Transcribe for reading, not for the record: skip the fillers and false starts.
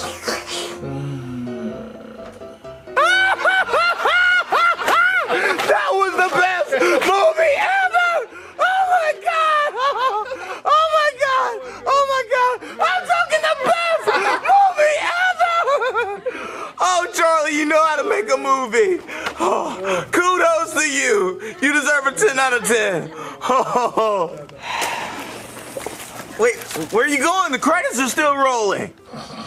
That was the best movie ever! Oh my God! Oh my God! Oh my God! I'm talking the best movie ever! Oh, Charlie, you know how to make a movie. Oh, kudos to you. You deserve a 10 out of 10. Oh. Wait, where are you going? The credits are still rolling.